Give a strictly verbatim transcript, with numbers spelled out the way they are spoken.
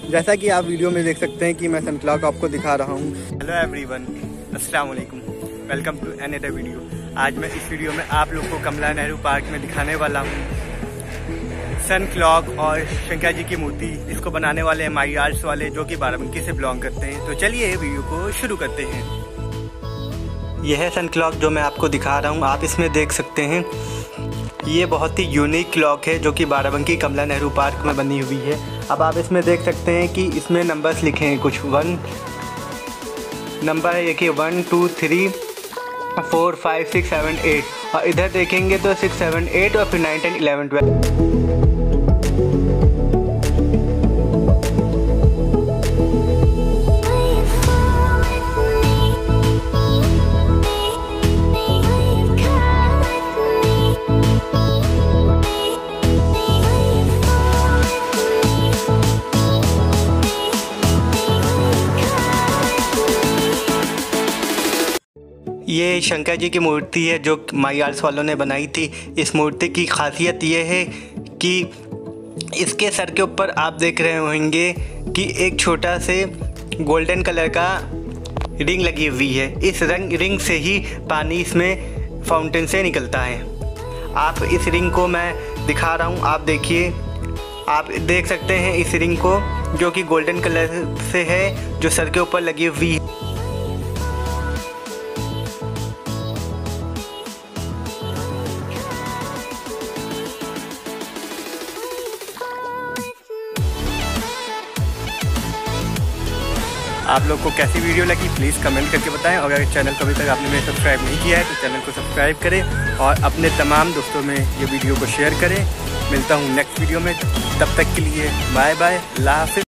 जैसा कि आप वीडियो में देख सकते हैं कि मैं सन क्लॉक आपको दिखा रहा हूँ। हेलो एवरीवन, अस्सलाम वालेकुम, वेलकम टू अनदर वीडियो। आज मैं इस वीडियो में आप लोग को कमला नेहरू पार्क में दिखाने वाला हूँ सन क्लॉक और शंकर जी की मूर्ति। इसको बनाने वाले हैं माई आर्ट्स वाले, जो कि बाराबंकी से बिलोंग करते हैं। तो चलिए वीडियो को शुरू करते हैं। यह है सन क्लॉक जो मैं आपको दिखा रहा हूँ, आप इसमें देख सकते हैं। ये बहुत ही यूनिक क्लॉक है जो कि बाराबंकी कमला नेहरू पार्क में बनी हुई है। अब आप इसमें देख सकते हैं कि इसमें नंबर्स लिखे हैं, कुछ वन नंबर है, देखिए one two three four five six seven eight, और इधर देखेंगे तो सिक्स सेवन एट और फिर नाइन टेन इलेवन ट्वेल्व। ये शंकर जी की मूर्ति है जो माई आर्ट्स वालों ने बनाई थी। इस मूर्ति की खासियत ये है कि इसके सर के ऊपर आप देख रहे होंगे कि एक छोटा से गोल्डन कलर का रिंग लगी हुई है। इस रंग रिंग से ही पानी इसमें फाउंटेन से निकलता है। आप इस रिंग को मैं दिखा रहा हूँ, आप देखिए, आप देख सकते हैं इस रिंग को जो कि गोल्डन कलर से है, जो सर के ऊपर लगी हुई है। आप लोग को कैसी वीडियो लगी प्लीज़ कमेंट करके बताएं, और अगर चैनल को अभी तक आपने मेरे सब्सक्राइब नहीं किया है तो चैनल को सब्सक्राइब करें और अपने तमाम दोस्तों में ये वीडियो को शेयर करें। मिलता हूँ नेक्स्ट वीडियो में, तब तक के लिए बाय बाय, अल्लाह हाफ़िज़।